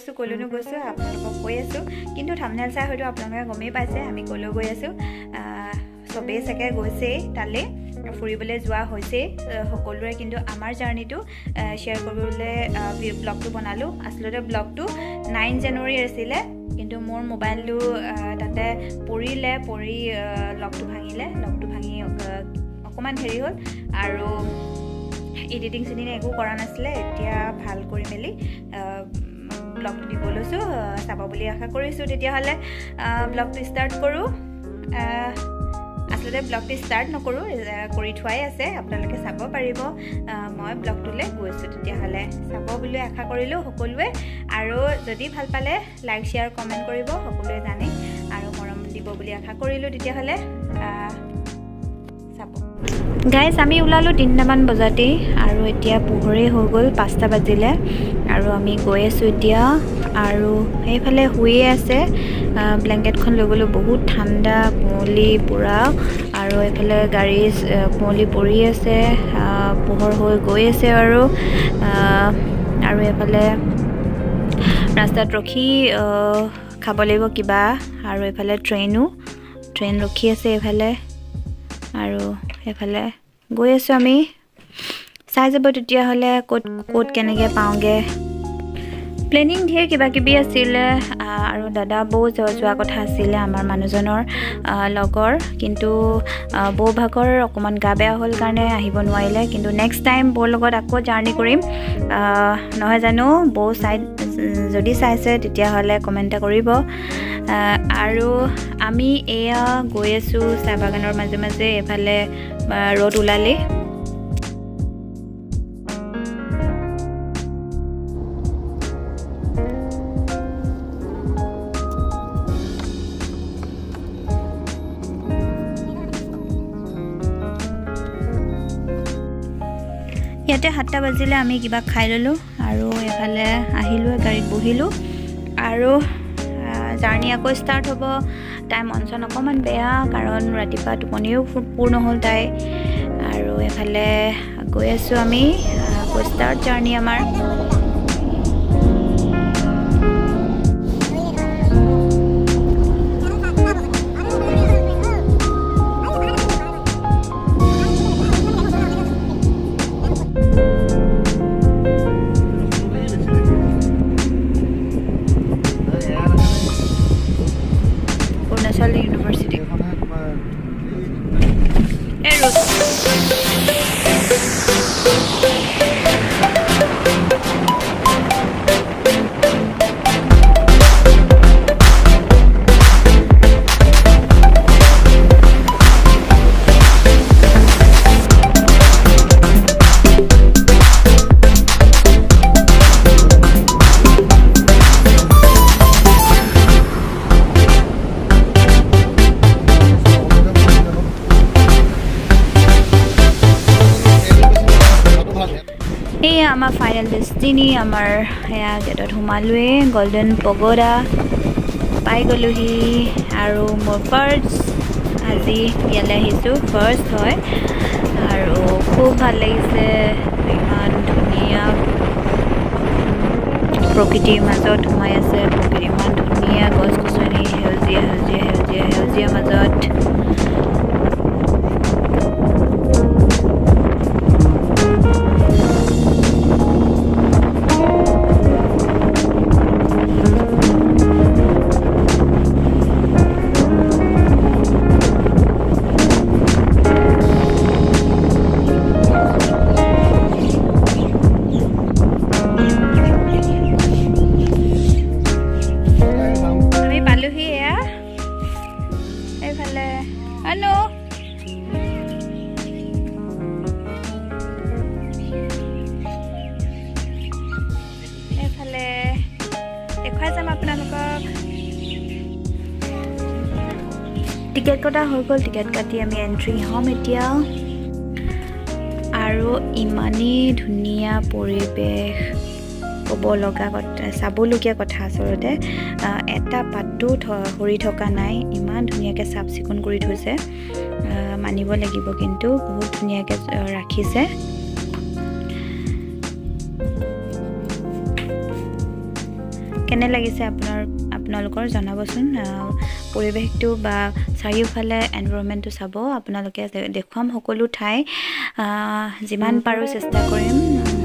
কলৈনো গৈছো আপোনালোকক কৈ আছো কিন্তু থাম্বনেল চাই হয়তো আপোনালোকে গমেই পাইছে আমি কলৈ গৈ আছো সবেই চাগে গৈছেই তালে ফুৰিবলৈ যোৱা হৈছে সকলোৰে কিন্তু আমাৰ জাৰ্নিটো শেয়াৰ কৰিবলৈ ব্লগটো বনালো আসলতে ব্লগটো 9 জানুৱাৰী আছিল কিন্তু মোৰ মোবাইলটো তাতে পৰি লগটো ভাঙি অকমান হেৰি হ'ল আৰু এডিটিং সিদিন একো কৰা নাছিলে এতিয়া ভাল কৰি মেলি ব্লগটো দিব লৈছো চাব বুলি আশা কৰিছো তেতিয়া হলে ব্লগটো ষ্টাৰ্ট কৰো আসলতে ব্লগটো ষ্টাৰ্ট নকৰো কৰি থোৱাই আছে আপোনালোকে চাব পাৰিব মই ব্লগটোলে গৈছো তেতিয়া হলে চাব বুলি আশা কৰিলো সকলোৱে আৰু যদি ভাল পালে লাইক শেয়াৰ কমেন্ট কৰিব সকলোৱে জানে আৰু মৰম দিব বুলি আশা কৰিলো তেতিয়া হলে চাব গাইস আমি উলালো 3টামান বজাতে আৰু এতিয়া পোহৰে হৈ গল 5টা বাজিলে আৰু আমি গৈ আছো এতিয়া আৰু এইফালে শুয়ে আছে ব্ল্যাঙ্কেটখন লৈ গলো বহুত ঠাণ্ডা কুঁৱলী পুৰা আৰু এইফালে গাড়ী কুঁৱলী পৰি আছে পোহৰ হৈ গৈ আছে আৰু এইফালে ৰাস্তাত ৰখি খাব লাগিব কিবা আৰু এইফালে ট্ৰেইন ৰখি আছে এইফালে আৰু এইফালে গৈ আছো আমি চাই যাব তেতিয়া হলে কোট কেনেকৈ পাওঁগে প্লেনিং ঢেৰ কিবা কিবি আছিল আৰু দাদা বৌ যোৱা কথা আছিল আমাৰ মানুহজনৰ লগৰ কিন্তু বৌ ভাগৰ অকমান গা বেয়া হ'ল কাৰণে আহিব নোৱাৰিলে কিন্তু নেক্সট টাইম বৌৰ লগত আকৌ জাৰ্নি কৰিম নহয় জানো বৌ যদি চাইছে তেতিয়া হলে কমেন্ট কৰিব আৰু আমি এয়া গৈ আছো চাহ বাগানৰ মাজে মাজে এফালে ৰ'দ ওলালে ইয়াতে 7টা বাজিলে আমি কিবা খাই ললো আৰু এফালে আহিলো গাড়ীত বহিলো আৰু জাৰ্নি আকৌ ষ্টাৰ্ট হ'ব টাইম অনচন অকমান বেয়া কাৰণ ৰাতিপুৱা টোপনিও পূৰ্ণ হ'ল তাই আৰু এফালে গৈ আছো আমি আকৌ ষ্টাৰ্ট জাৰ্নি আমাৰ Arunachal University. আমাৰ ফাইনাল ডেষ্টিনি আমাৰ হেয়া গেটত সোমালোৱে গোল্ডেন পগোডা পাই গলোহি আৰু মোৰ ফাৰ্ষ্ট আজি ইয়ালৈ আহিছো ফাৰ্ষ্ট হয় আৰু খুব ভাল লাগিছে ইমান ধুনীয়া প্ৰকৃতিৰ মাজত সোমাই আছে প্ৰকৃতি ইমান ধুনীয়া গছ গছনি সেউজীয়া মাজত টিকেট কটা হৈ গ'ল টিকেট কাটি আমি এন্ট্ৰি হ'ম এতিয়া আৰু ইমানেই ধুনীয়া পৰিৱেশ ক'ব লগা কথা চাবলগীয়া কথা আচলতে এটা পাতো হৰি থকা নাই ইমান ধুনীয়াকৈ চাফ চিকুণ কৰি থৈছে মানিব লাগিব কিন্তু বহুত ধুনীয়াকৈ ৰাখিছে কেনে লাগিছে আপোনালোকৰ জনাবচোন পৰিৱেশটো বা চাৰিওফালে এনভাইৰনমেণ্টটো চাব আপোনালোকে দেখুৱাম সকলো ঠাই যিমান পাৰো চেষ্টা কৰিম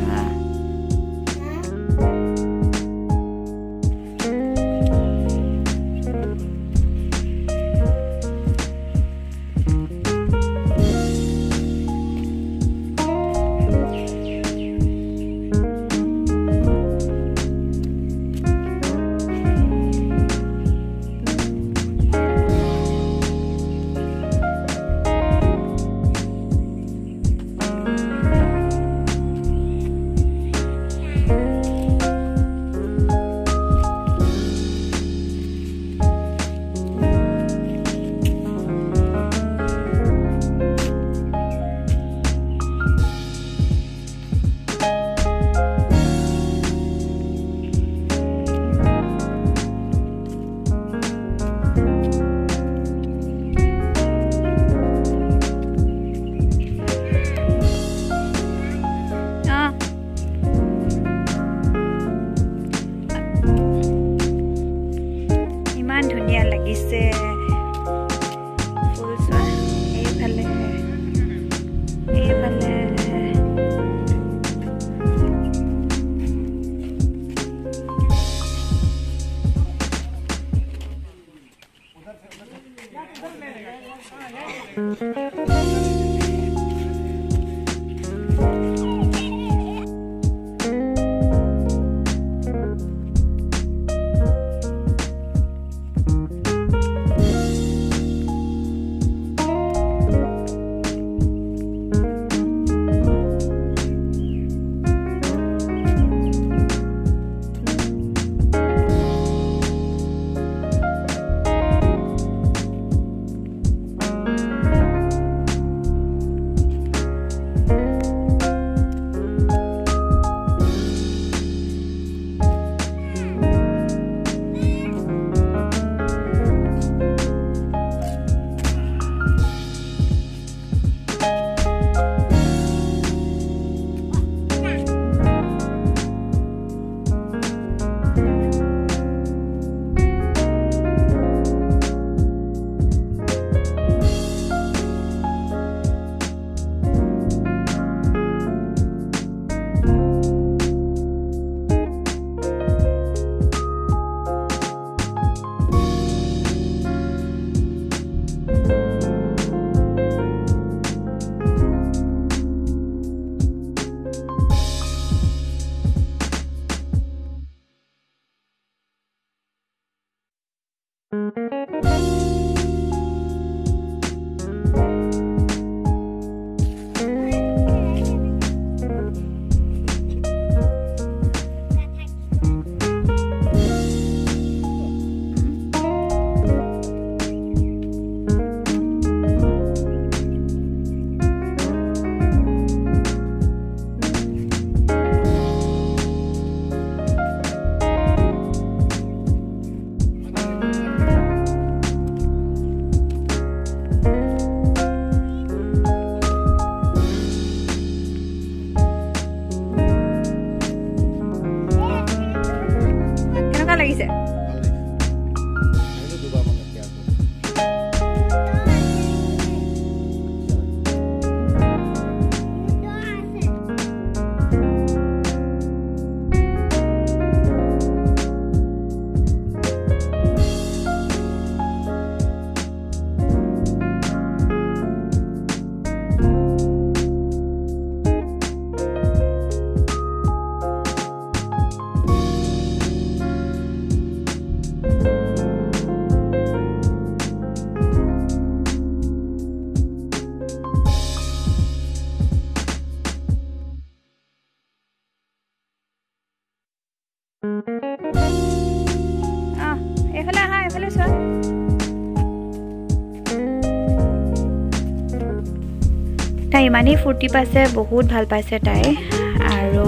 তাই ইমানেই ফূৰ্তি পাইছে, বহুত ভাল পাইছে তাই। আৰু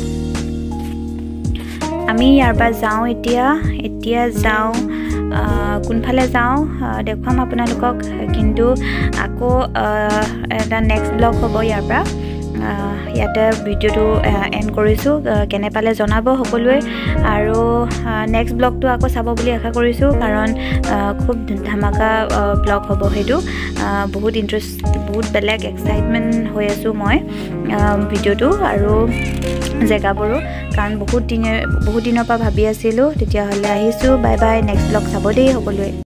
আমি ইয়াৰ পৰা যাওঁ এতিয়া যাওঁ, কোনফালে যাওঁ দেখুৱাম আপোনালোকক, কিন্তু আকৌ এটা নেক্সট ব্লগ হ'ব ইয়াৰ পৰা। ইয়াতে ভিডিঅ'টো এণ্ড কৰিছোঁ কেনে পালে জনাব সকলোৱে আৰু নেক্সট ব্লগটো আকৌ চাব বুলি আশা কৰিছোঁ কাৰণ খুব ধামাকা ব্লগ হ'ব সেইটো বহুত বেলেগ এক্সাইটমেণ্ট হৈ আছোঁ মই ভিডিঅ'টো আৰু জেগাবোৰো কাৰণ বহুত দিনৰ পৰা ভাবি আছিলোঁ তেতিয়াহ'লে আহিছোঁ বাই বাই নেক্সট ব্লগ চাব দেই সকলোৱে